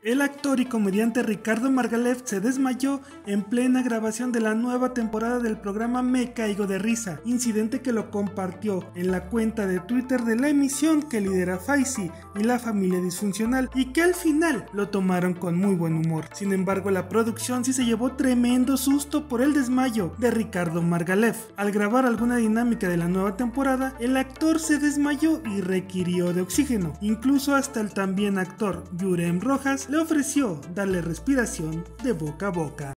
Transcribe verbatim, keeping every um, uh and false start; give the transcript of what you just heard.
El actor y comediante Ricardo Margalef se desmayó en plena grabación de la nueva temporada del programa Me Caigo de Risa, incidente que lo compartió en la cuenta de Twitter de la emisión que lidera Faisy y la familia disfuncional, y que al final lo tomaron con muy buen humor. Sin embargo, la producción sí se llevó tremendo susto por el desmayo de Ricardo Margalef. Al grabar alguna dinámica de la nueva temporada, el actor se desmayó y requirió de oxígeno. Incluso hasta el también actor Yurem Rojas le ofreció darle respiración de boca a boca.